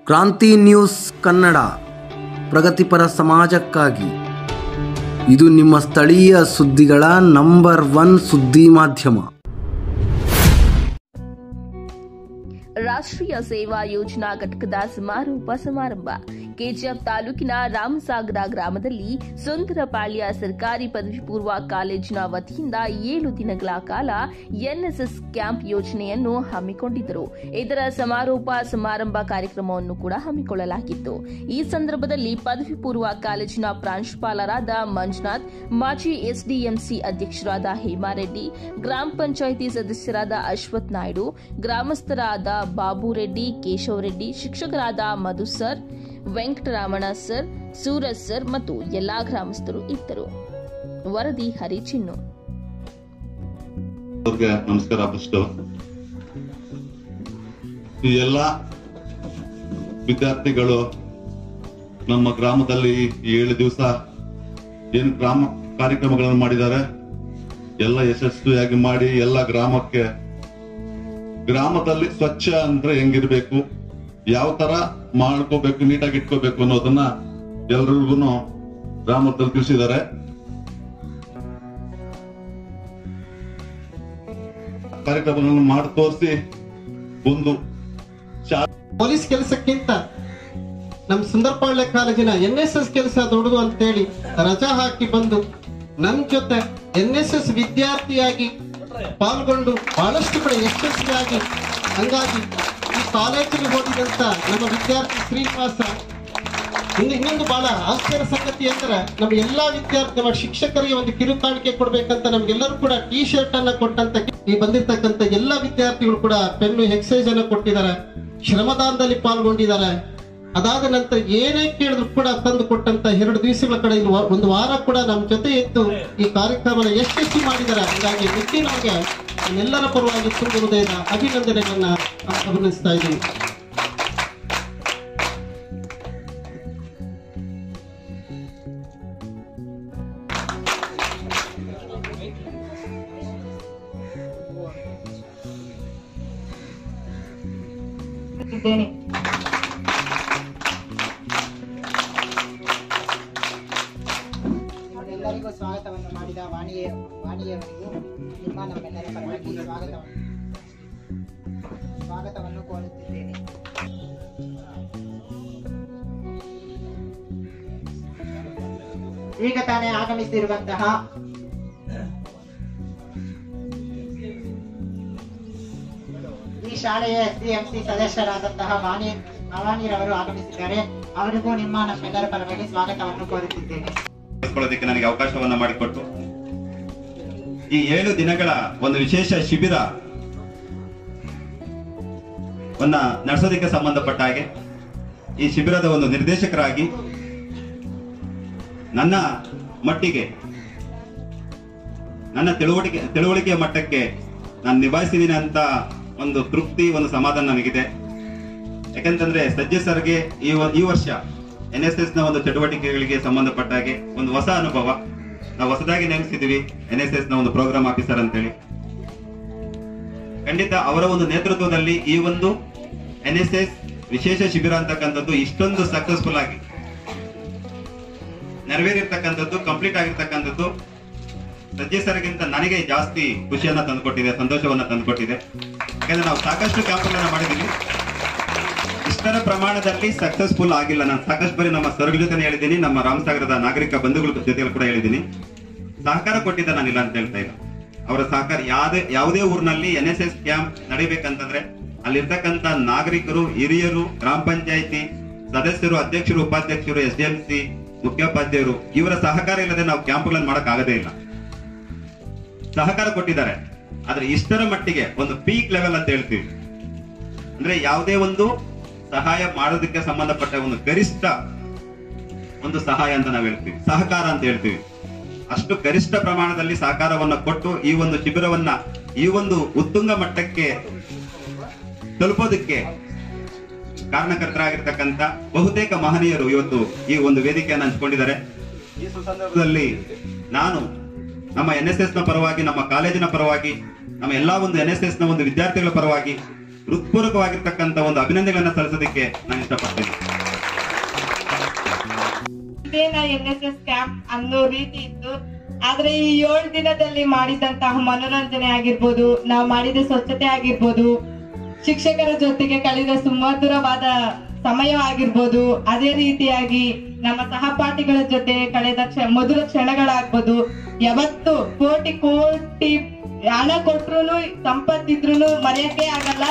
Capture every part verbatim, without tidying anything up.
ಕ್ರಾಂತಿ ನ್ಯೂಸ್ ಕನ್ನಡ, ಪ್ರಗತಿಪರ ಸಮಾಜಕ್ಕಾಗಿ. ಇದು ನಿಮ್ಮ ಸ್ಥಳೀಯ ಸುದ್ದಿಗಳ ನಂಬರ್ ಒನ್ ಸುದ್ದಿ ಮಾಧ್ಯಮ. ರಾಷ್ಟ್ರೀಯ ಸೇವಾ ಯೋಜನಾ ಘಟಕದ ಸಮಾರೋಪ ಸಮಾರಂಭ ಕೆಜಿಎಫ್ ತಾಲೂಕಿನ ರಾಮಸಾಗರ ಗ್ರಾಮದಲ್ಲಿ ಸುಂದರಪಾಳ್ಯ ಸರ್ಕಾರಿ ಪದವಿ ಪೂರ್ವ ಕಾಲೇಜಿನ ವತಿಯಿಂದ ಏಳು ದಿನಗಳ ಕಾಲ ಎನ್ಎಸ್ಎಸ್ ಕ್ಯಾಂಪ್ ಯೋಜನೆಯನ್ನು ಹಮ್ಮಿಕೊಂಡಿದ್ದರು. ಇದರ ಸಮಾರೋಪ ಸಮಾರಂಭ ಕಾರ್ಯಕ್ರಮವನ್ನು ಕೂಡ ಹಮ್ಮಿಕೊಳ್ಳಲಾಗಿತ್ತು. ಈ ಸಂದರ್ಭದಲ್ಲಿ ಪದವಿ ಪೂರ್ವ ಕಾಲೇಜಿನ ಪ್ರಾಂಶುಪಾಲರಾದ ಮಂಜುನಾಥ್, ಮಾಜಿ ಎಸ್ಡಿಎಂಸಿ ಅಧ್ಯಕ್ಷರಾದ ಹೇಮಾರೆಡ್ಡಿ, ಗ್ರಾಮ ಪಂಚಾಯಿತಿ ಸದಸ್ಯರಾದ ಅಶ್ವಥ್ ನಾಯ್ಡು, ಗ್ರಾಮಸ್ಥರಾದ ಬಾಬು ರೆಡ್ಡಿ, ಕೇಶವ ರೆಡ್ಡಿ, ಶಿಕ್ಷಕರಾದ Madhu sir, Venkataramana sir, Suraj sir ಮತ್ತು ಎಲ್ಲಾ ಗ್ರಾಮಸ್ಥರು ಇದ್ದರು. ವರದಿ ಹರಿಚಿನ್ನು. ನಮಸ್ಕಾರ. ಫಸ್ಟ್ ಈ ಎಲ್ಲ ವಿದ್ಯಾರ್ಥಿಗಳು ನಮ್ಮ ಗ್ರಾಮದಲ್ಲಿ ಏಳು ದಿವಸ ಏನು ಗ್ರಾಮ ಕಾರ್ಯಕ್ರಮಗಳನ್ನು ಮಾಡಿದ್ದಾರೆ, ಎಲ್ಲ ಯಶಸ್ವಿಯಾಗಿ ಮಾಡಿ ಎಲ್ಲ ಗ್ರಾಮಕ್ಕೆ ಗ್ರಾಮದಲ್ಲಿ ಸ್ವಚ್ಛ ಅಂದ್ರೆ ಹೆಂಗಿರ್ಬೇಕು, ಯಾವ ತರ ಮಾಡ್ಕೋಬೇಕು, ನೀಟಾಗಿ ಇಟ್ಕೋಬೇಕು ಅನ್ನೋದನ್ನ ಎಲ್ರಿಗೂ ಗ್ರಾಮದಲ್ಲಿ ತಿಳಿಸಿದ್ದಾರೆ. ಕಾರ್ಯಕ್ರಮಗಳನ್ನು ಮಾಡಿ ತೋರಿಸಿ ಒಂದು ಪೊಲೀಸ್ ಕೆಲಸಕ್ಕಿಂತ ನಮ್ ಸುಂದರಪಾಳ್ಯ ಕಾಲೇಜಿನ ಎನ್ ಎಸ್ ಎಸ್ ಕೆಲಸ ದೊಡ್ಡದು ಅಂತೇಳಿ ರಜಾ ಹಾಕಿ ಬಂದು ನನ್ ಜೊತೆ ಎನ್ ಎಸ್ ಎಸ್ ವಿದ್ಯಾರ್ಥಿಯಾಗಿ ಪಾಲ್ಗೊಂಡು ಬಹಳಷ್ಟು ಕಡೆ ಯಶಸ್ವಿಯಾಗಿ, ಹಂಗಾಗಿ ಈ ಕಾಲೇಜಿಗೆ ಹೋಗಿದಂತ ನಮ್ಮ ವಿದ್ಯಾರ್ಥಿ ಶ್ರೀನಿವಾಸ, ಇನ್ನು ಇನ್ನೊಂದು ಬಹಳ ಆಶ್ಚರ್ಯ ಸಂಗತಿ ಅಂದ್ರೆ ನಮ್ಮ ಎಲ್ಲಾ ವಿದ್ಯಾರ್ಥಿ ನಮ್ಮ ಶಿಕ್ಷಕರಿಗೆ ಒಂದು ಕಿರುಕಾಣಿಕೆ ಕೊಡ್ಬೇಕಂತ ನಮ್ಗೆಲ್ಲರೂ ಕೂಡ ಟಿ ಶರ್ಟ್ ಅನ್ನ ಕೊಟ್ಟಂತ ಈ ಬಂದಿರ್ತಕ್ಕಂಥ ಎಲ್ಲಾ ವಿದ್ಯಾರ್ಥಿಗಳು ಕೂಡ ಪೆನ್ನು ಎಕ್ಸೈಸ್ ಅನ್ನ ಕೊಟ್ಟಿದ್ದಾರೆ, ಶ್ರಮದಾನದಲ್ಲಿ ಪಾಲ್ಗೊಂಡಿದ್ದಾರೆ. ಅದಾದ ನಂತರ ಏನೇ ಕೇಳಿದ್ರು ಕೂಡ ತಂದು ಕೊಟ್ಟಂತ ಎರಡು ದಿವಸಗಳ ಕಡೆ ಒಂದು ವಾರ ಕೂಡ ನಮ್ಮ ಜೊತೆ ಇದ್ದು ಈ ಕಾರ್ಯಕ್ರಮ ಯಶಸ್ವಿ ಮಾಡಿದ್ದಾರೆ. ಹಾಗಾಗಿ ಮುಖ್ಯವಾಗಿ ಎಲ್ಲರ ಪರವಾಗಿ ತುಂಬ ಹೃದಯದ ಅಭಿನಂದನೆಗಳನ್ನ ಅಭಿನಂದಿಸ್ತಾ ಇದ್ದೀನಿ. ಎಲ್ಲರಿಗೂ ಸ್ವಾಗತವನ್ನು ಮಾಡಿದ ವಾಣಿಯ ವಾಣಿಯವರಿಗೂ ನಿಮ್ಮ ನಮ್ಮೆಲ್ಲರ ಪರವಾಗಿ ಸ್ವಾಗತವನ್ನು ಸ್ವಾಗತವನ್ನು ಕೋರುತ್ತಿದ್ದೇನೆ. ಈಗ ತಾನೇ ಆಗಮಿಸಿರುವಂತಹ ಈ ಶಾಲೆಯ ಎಸ್ಡಿಎಂಸಿ ಸದಸ್ಯರಾದಂತಹ ವಾಣಿ ವಾಣಿರವರು ಆಗಮಿಸಿದ್ದಾರೆ. ಅವರಿಗೂ ನಿಮ್ಮ ನಮ್ಮೆಲ್ಲರ ಪರವಾಗಿ ಸ್ವಾಗತವನ್ನು ಕೋರುತ್ತಿದ್ದೇನೆ. ನನಗೆ ಅವಕಾಶವನ್ನ ಮಾಡಿಕೊಟ್ಟು ಈ ಏಳು ದಿನಗಳ ಒಂದು ವಿಶೇಷ ಶಿಬಿರ ವನ್ನ ನಡೆಸೋದಕ್ಕೆ ಸಂಬಂಧಪಟ್ಟ ಹಾಗೆ ಈ ಶಿಬಿರದ ಒಂದು ನಿರ್ದೇಶಕರಾಗಿ ನನ್ನ ಮಟ್ಟಿಗೆ, ನನ್ನ ತಿಳುವಳಿಕೆ ತಿಳುವಳಿಕೆಯ ಮಟ್ಟಕ್ಕೆ ನಾನು ನಿಭಾಯಿಸಿದ್ದೀನಿ ಅಂತ ಒಂದು ತೃಪ್ತಿ, ಒಂದು ಸಮಾಧಾನ ನನಗಿದೆ. ಯಾಕಂತಂದ್ರೆ ಸಜ್ಜೆ ಸರ್ಗೆ ಈ ಈ ವರ್ಷ ಎನ್ ಎಸ್ ಎಸ್ ನ ಒಂದು ಚಟುವಟಿಕೆಗಳಿಗೆ ಸಂಬಂಧಪಟ್ಟ ಹಾಗೆ ಒಂದು ಹೊಸ ಅನುಭವ. ನಾವು ಹೊಸದಾಗಿ ನೇಮಿಸಿದೀವಿ ಎನ್ ಎಸ್ ಎಸ್ ನ ಒಂದು ಪ್ರೋಗ್ರಾಮ್ ಆಫೀಸರ್ ಅಂತೇಳಿ. ಖಂಡಿತ ಅವರ ಒಂದು ನೇತೃತ್ವದಲ್ಲಿ ಈ ಒಂದು ಎನ್ ಎಸ್ ಎಸ್ ವಿಶೇಷ ಶಿಬಿರ ಅಂತಕ್ಕಂಥದ್ದು ಇಷ್ಟೊಂದು ಸಕ್ಸಸ್ಫುಲ್ ಆಗಿ ನೆರವೇರಿರ್ತಕ್ಕಂಥದ್ದು, ಕಂಪ್ಲೀಟ್ ಆಗಿರ್ತಕ್ಕಂಥದ್ದು ಸಜ್ಜೆ ಸರ್ಗಿಂತ ನನಗೆ ಜಾಸ್ತಿ ಖುಷಿಯನ್ನ ತಂದುಕೊಟ್ಟಿದೆ, ಸಂತೋಷವನ್ನ ತಂದುಕೊಟ್ಟಿದೆ. ಯಾಕಂದ್ರೆ ನಾವು ಸಾಕಷ್ಟು ಕ್ಯಾಂಪ್ಗಳನ್ನ ಮಾಡಿದೀವಿ, ಇಷ್ಟರ ಪ್ರಮಾಣದಲ್ಲಿ ಸಕ್ಸಸ್ಫುಲ್ ಆಗಿಲ್ಲ. ನಾನು ಸಾಕಷ್ಟು ಬಾರಿ ನಮ್ಮ ಸರ್ಗಳ ಜೊತೆ ಹೇಳಿದ್ದೀನಿ, ನಮ್ಮ ರಾಮಸಾಗರದ ನಾಗರಿಕ ಬಂಧುಗಳ ಜೊತೆ ಕೂಡ ಹೇಳಿದ್ದೀನಿ. ಸಹಕಾರ ಕೊಟ್ಟಿದ್ದ ನಾನಿಲ್ಲ ಅಂತ ಹೇಳ್ತಾ ಇಲ್ಲ. ಅವರ ಸಹಕಾರ ಯಾವುದೇ ಯಾವುದೇ ಊರಿನಲ್ಲಿ ಎನ್ ಎಸ್ ಎಸ್ ಕ್ಯಾಂಪ್ ನಡಿಬೇಕಂತಂದ್ರೆ ಅಲ್ಲಿರ್ತಕ್ಕಂಥ ನಾಗರಿಕರು, ಹಿರಿಯರು, ಗ್ರಾಮ ಪಂಚಾಯಿತಿ ಸದಸ್ಯರು, ಅಧ್ಯಕ್ಷರು, ಉಪಾಧ್ಯಕ್ಷರು, ಎಸ್ ಡಿ ಎಂ ಸಿ ಮುಖ್ಯೋಪಾಧ್ಯಾಯರು, ಇವರ ಸಹಕಾರ ಇಲ್ಲದೆ ನಾವು ಕ್ಯಾಂಪ್ಗಳನ್ನು ಮಾಡಕ್ ಆಗದೇ ಇಲ್ಲ. ಸಹಕಾರ ಕೊಟ್ಟಿದ್ದಾರೆ. ಆದ್ರೆ ಇಷ್ಟರ ಮಟ್ಟಿಗೆ ಒಂದು ಪೀಕ್ ಲೆವೆಲ್ ಅಂತ ಹೇಳ್ತೀವಿ, ಅಂದ್ರೆ ಯಾವುದೇ ಒಂದು ಸಹಾಯ ಮಾಡೋದಕ್ಕೆ ಸಂಬಂಧಪಟ್ಟ ಒಂದು ಗರಿಷ್ಠ ಒಂದು ಸಹಾಯ ಅಂತ ನಾವು ಹೇಳ್ತೀವಿ, ಸಹಕಾರ ಅಂತ ಹೇಳ್ತೀವಿ. ಅಷ್ಟು ಗರಿಷ್ಠ ಪ್ರಮಾಣದಲ್ಲಿ ಸಹಕಾರವನ್ನ ಕೊಟ್ಟು ಈ ಒಂದು ಶಿಬಿರವನ್ನ ಈ ಒಂದು ಉತ್ತುಂಗ ಮಟ್ಟಕ್ಕೆ ತಲುಪೋದಕ್ಕೆ ಕಾರಣಕರ್ತರಾಗಿರ್ತಕ್ಕಂಥ ಬಹುತೇಕ ಮಹನೀಯರು ಇವತ್ತು ಈ ಒಂದು ವೇದಿಕೆಯನ್ನು ಹಂಚಿಕೊಂಡಿದ್ದಾರೆ. ಈ ಸಂದರ್ಭದಲ್ಲಿ ನಾನು ನಮ್ಮ ಎನ್ ಎಸ್ ಎಸ್ ನ ಪರವಾಗಿ, ನಮ್ಮ ಕಾಲೇಜಿನ ಪರವಾಗಿ, ನಮ್ಮ ಎಲ್ಲಾ ಒಂದು ಎನ್ ಎಸ್ ಎಸ್ ನ ಒಂದು ವಿದ್ಯಾರ್ಥಿಗಳ ಪರವಾಗಿ ಹೃತ್ಪೂರ್ವಕವಾಗಿರ್ತಕ್ಕಂಥ ಒಂದು ಅಭಿನಂದನೆಗಳನ್ನ ಸಲ್ಲಿಸೋದಕ್ಕೆ ನಾನು ಇಷ್ಟಪಡ್ತೀನಿ. ಇದೇನಾ ಎನ್ ಎಸ್ ಎಸ್ ಕ್ಯಾಂಪ್ ಅನ್ನೋ ರೀತಿ ಇತ್ತು. ಆದ್ರೆ ಈ ಏಳು ದಿನದಲ್ಲಿ ಮಾಡಿದಂತಹ ಮನೋರಂಜನೆ ಆಗಿರ್ಬೋದು, ನಾವು ಮಾಡಿದ ಸ್ವಚ್ಛತೆ ಆಗಿರ್ಬೋದು, ಶಿಕ್ಷಕರ ಜೊತೆಗೆ ಕಳೆದ ಸುಮಧುರವಾದ ಸಮಯ ಆಗಿರ್ಬೋದು, ಅದೇ ರೀತಿಯಾಗಿ ನಮ್ಮ ಸಹಪಾಠಿಗಳ ಜೊತೆ ಕಳೆದ ಕ್ಷ ಮಧುರ ಕ್ಷಣಗಳಾಗ್ಬೋದು. ಯಾವತ್ತು ಕೋಟಿ ಕೋಟಿ ಹಣ ಕೊಟ್ರು ಸಂಪತ್ತಿದ್ರು ಮರೆಯಕ್ಕೆ ಆಗಲ್ಲ.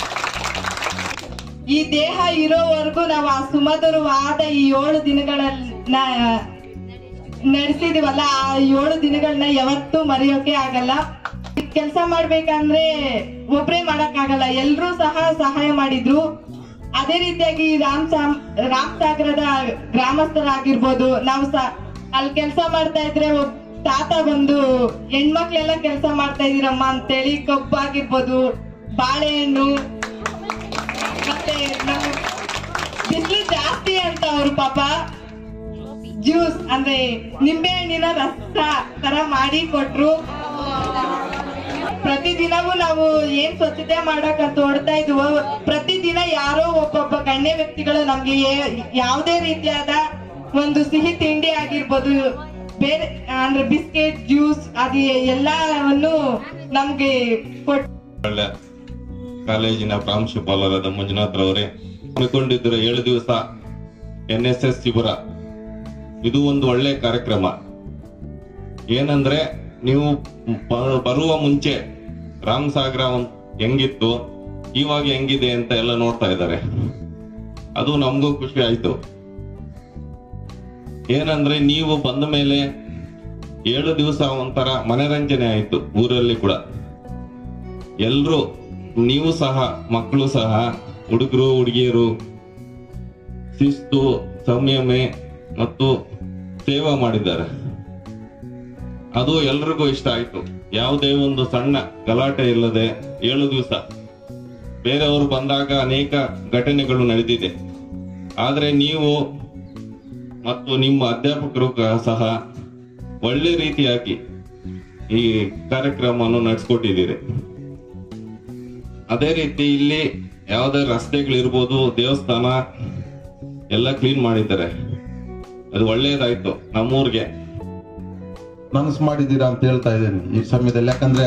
ಈ ದೇಹ ಇರೋವರೆಗೂ ನಾವು ಆ ಸುಮಧುರವಾದ ಈ ಏಳು ದಿನಗಳನ್ನ ನಡೆಸಿದೀವಲ್ಲ, ಆ ಏಳು ದಿನಗಳನ್ನ ಯಾವತ್ತೂ ಮರೆಯೋಕೆ ಆಗಲ್ಲ. ಕೆಲಸ ಮಾಡ್ಬೇಕಂದ್ರೆ ಒಬ್ರೇ ಮಾಡಕ್ ಆಗಲ್ಲ, ಎಲ್ರೂ ಸಹ ಸಹಾಯ ಮಾಡಿದ್ರು. ಅದೇ ರೀತಿಯಾಗಿ ರಾಮ್ ಸಾಮ್ ರಾಮ್ ಸಾಗರದ ಗ್ರಾಮಸ್ಥರಾಗಿರ್ಬೋದು, ನಾವು ಸ ಅಲ್ಲಿ ಕೆಲಸ ಮಾಡ್ತಾ ಇದ್ರೆ ಒಬ್ ತಾತ ಬಂದು ಹೆಣ್ಮಕ್ಳೆಲ್ಲ ಕೆಲಸ ಮಾಡ್ತಾ ಇದೀರಮ್ಮ ಅಂತೇಳಿ ಕಬ್ಬಾಗಿರ್ಬೋದು, ಬಾಳೆಹಣ್ಣು, ಮತ್ತೆ ಬಿಸಿಲು ಜಾಸ್ತಿ ಅಂತ ಅವ್ರು ಪಾಪ ಜ್ಯೂಸ್ ಅಂದ್ರೆ ನಿಂಬೆ ಹಣ್ಣಿನ ರಸ ತರ ಮಾಡಿ ಕೊಟ್ರು. ಪ್ರತಿದಿನವೂ ನಾವು ಏನ್ ಸ್ವಚ್ಛತೆ ಮಾಡಕ್ ಓಡ್ತಾ ಇದ್ವೋ, ಪ್ರತಿದಿನ ಯಾರೋ ಒಬ್ಬೊಬ್ಬ ಗಣ್ಯ ವ್ಯಕ್ತಿಗಳು ನಮ್ಗೆ ಯಾವುದೇ ರೀತಿಯಾದ ಒಂದು ಸಿಹಿ ತಿಂಡಿ ಆಗಿರ್ಬೋದು, ಬೇರೆ ಅಂದ್ರೆ ಬಿಸ್ಕೆಟ್, ಜ್ಯೂಸ್ ಅದು ಎಲ್ಲವನ್ನು ನಮ್ಗೆ ಕೊಟ್ಟು ಒಳ್ಳೆ ಕಾಲೇಜಿನ ಪ್ರಾಂಶುಪಾಲರಾದ ಮಂಜುನಾಥ್ ರವರೇ ಹಮ್ಮಿಕೊಂಡಿದ್ದರು ಏಳು ದಿವಸ ಎನ್ ಎಸ್ ಎಸ್ ಶಿಬಿರ. ಇದು ಒಂದು ಒಳ್ಳೆ ಕಾರ್ಯಕ್ರಮ. ಏನಂದ್ರೆ ನೀವು ಬರುವ ಮುಂಚೆ ರಾಮ್ ಸಾಗರ ಹೆಂಗಿತ್ತು, ಇವಾಗ ಹೆಂಗಿದೆ ಅಂತ ಎಲ್ಲ ನೋಡ್ತಾ ಇದ್ದಾರೆ. ಅದು ನಮಗೂ ಖುಷಿ ಆಯ್ತು. ಏನಂದ್ರೆ ನೀವು ಬಂದ ಮೇಲೆ ಏಳು ದಿವಸ ಒಂಥರ ಮನರಂಜನೆ ಆಯ್ತು ಊರಲ್ಲಿ ಕೂಡ. ಎಲ್ರು ನೀವು ಸಹ, ಮಕ್ಕಳು ಸಹ, ಹುಡುಗರು ಹುಡುಗಿಯರು ಶಿಸ್ತು, ಸಂಯಮ ಮತ್ತು ಸೇವೆ ಮಾಡಿದ್ದಾರೆ. ಅದು ಎಲ್ರಿಗೂ ಇಷ್ಟ ಆಯ್ತು. ಯಾವುದೇ ಒಂದು ಸಣ್ಣ ಗಲಾಟೆ ಇಲ್ಲದೆ ಏಳು ದಿವಸ. ಬೇರೆಯವರು ಬಂದಾಗ ಅನೇಕ ಘಟನೆಗಳು ನಡೆದಿದೆ, ಆದ್ರೆ ನೀವು ಮತ್ತು ನಿಮ್ಮ ಅಧ್ಯಾಪಕರು ಸಹ ಒಳ್ಳೆ ರೀತಿಯಾಗಿ ಈ ಕಾರ್ಯಕ್ರಮವನ್ನು ನಡೆಸ್ಕೊಟ್ಟಿದ್ದೀರಿ. ಅದೇ ರೀತಿ ಇಲ್ಲಿ ಯಾವುದೇ ರಸ್ತೆಗಳಿರ್ಬೋದು, ದೇವಸ್ಥಾನ ಎಲ್ಲ ಕ್ಲೀನ್ ಮಾಡಿದ್ದಾರೆ. ಅದು ಒಳ್ಳೇದಾಯ್ತು ನಮ್ಮೂರ್ಗೆ. ಮನಸ್ಸು ಮಾಡಿದ್ದೀರಾ ಅಂತ ಹೇಳ್ತಾ ಇದ್ದೀನಿ ಈ ಸಮಯದಲ್ಲಿ. ಯಾಕಂದ್ರೆ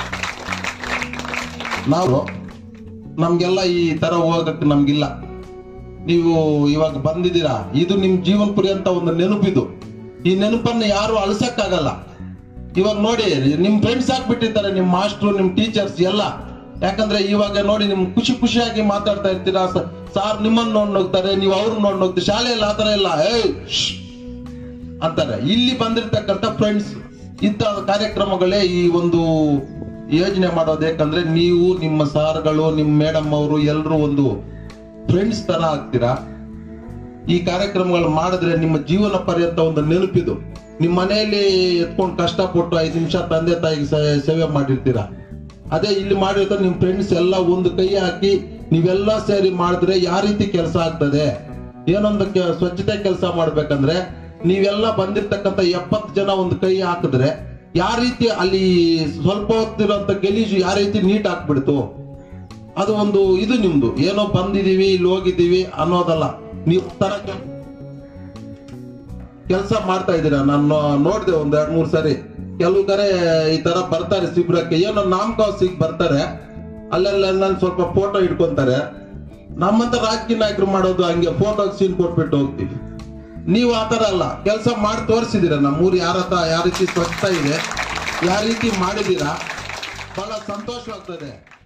ನಾವು ನಮ್ಗೆಲ್ಲ ಈ ತರ ಹೋಗಕ್ಕೆ ನಮ್ಗಿಲ್ಲ. ನೀವು ಇವಾಗ ಬಂದಿದ್ದೀರಾ, ಇದು ನಿಮ್ ಜೀವನ ಪರ್ಯಂತ ಒಂದು ನೆನಪಿದು. ಈ ನೆನಪನ್ನು ಯಾರು ಅಳಿಸಕ್ಕಾಗಲ್ಲ. ಇವಾಗ ನೋಡಿ, ನಿಮ್ ಫ್ರೆಂಡ್ಸ್ ಆಗ್ಬಿಟ್ಟಿದ್ದಾರೆ, ನಿಮ್ ಮಾಸ್ಟ್ರು, ನಿಮ್ ಟೀಚರ್ಸ್ ಎಲ್ಲ. ಯಾಕಂದ್ರೆ ಇವಾಗ ನೋಡಿ, ನಿಮ್ ಖುಷಿ ಖುಷಿಯಾಗಿ ಮಾತಾಡ್ತಾ ಇರ್ತೀರಾ. ಸಾರ್ ನಿಮ್ಮನ್ನ ನೋಡ್ ಹೋಗ್ತಾರೆ, ನೀವು ಅವ್ರನ್ನ ನೋಡ್ ಹೋಗ್ತೀರಿ. ಶಾಲೆಯಲ್ಲಿ ಆತರ ಇಲ್ಲ, ಏಯ್ ಅಂತಾರೆ. ಇಲ್ಲಿ ಬಂದಿರ್ತಕ್ಕಂಥ ಫ್ರೆಂಡ್ಸ್, ಇಂಥ ಕಾರ್ಯಕ್ರಮಗಳೇ ಈ ಒಂದು ಯೋಜನೆ ಮಾಡೋದು. ಯಾಕಂದ್ರೆ ನೀವು, ನಿಮ್ಮ ಸಾರ್ಗಳು, ನಿಮ್ಮ ಮೇಡಮ್ ಅವರು ಎಲ್ಲರೂ ಒಂದು ಫ್ರೆಂಡ್ಸ್ ತರ ಆಗ್ತೀರಾ. ಈ ಕಾರ್ಯಕ್ರಮಗಳು ಮಾಡಿದ್ರೆ ನಿಮ್ಮ ಜೀವನ ಪರ್ಯಂತ ಒಂದು ನೆನಪಿದು. ನಿಮ್ಮ ಮನೆಯಲ್ಲಿ ಎತ್ಕೊಂಡು ಕಷ್ಟಪಟ್ಟು ಐದು ನಿಮಿಷ ತಂದೆ ತಾಯಿಗೆ ಸೇವೆ ಮಾಡಿರ್ತೀರಾ. ಅದೇ ಇಲ್ಲಿ ಮಾಡಿರ್ತಾರೆ ನಿಮ್ ಫ್ರೆಂಡ್ಸ್ ಎಲ್ಲ ಒಂದು ಕೈ ಹಾಕಿ ನೀವೆಲ್ಲ ಸೇರಿ ಮಾಡಿದ್ರೆ ಯಾವ ರೀತಿ ಕೆಲಸ ಆಗ್ತದೆ. ಏನೊಂದು ಸ್ವಚ್ಛತೆ ಕೆಲಸ ಮಾಡ್ಬೇಕಂದ್ರೆ ನೀವೆಲ್ಲ ಬಂದಿರ್ತಕ್ಕಂಥ ಎಪ್ಪತ್ತು ಜನ ಒಂದು ಕೈ ಹಾಕಿದ್ರೆ ಯಾವ ರೀತಿ ಅಲ್ಲಿ ಸ್ವಲ್ಪ ಹೊತ್ತಿರೋಂಥ ಗಲೀಜು ಯಾವ ರೀತಿ ನೀಟ್ ಹಾಕ್ಬಿಡ್ತು. ಅದು ಒಂದು ಇದು ನಿಮ್ದು. ಏನೋ ಬಂದಿದೀವಿ, ಇಲ್ಲಿ ಹೋಗಿದ್ದೀವಿ ಅನ್ನೋದಲ್ಲ. ನೀವು ತರ ಕೆಲಸ ಮಾಡ್ತಾ ಇದ್ದೀರಾ. ನಾನು ನೋಡಿದೆ ಒಂದ್ ಎರಡ್ ಮೂರ್ ಸರಿ. ಕೆಲವು ಕಡೆ ಈ ತರ ಬರ್ತಾರೆ ಶಿಬಿರಕ್ಕೆ, ಏನೋ ನಾಮಕಾವಸಿಗೆ ಬರ್ತಾರೆ. ಅಲ್ಲೆಲ್ಲ ಸ್ವಲ್ಪ ಫೋಟೋ ಇಟ್ಕೊಂತಾರೆ. ನಮ್ಮಂತ ರಾಜಕೀಯ ನಾಯಕರು ಮಾಡೋದು ಹಂಗೆ ಫೋಟೋ ಸೀನ್ ಕೊಟ್ಬಿಟ್ಟು ಹೋಗ್ತೀವಿ. ನೀವು ಆತರ ಅಲ್ಲ, ಕೆಲಸ ಮಾಡಿ ತೋರಿಸಿದೀರ. ನಮ್ಮೂರು ಯಾರ ಯಾವ ರೀತಿ ಸ್ವಚ್ಛ ಇದೆ, ಯಾವ ರೀತಿ ಮಾಡಿದೀರಾ, ಬಹಳ ಸಂತೋಷವಾಗ್ತದೆ.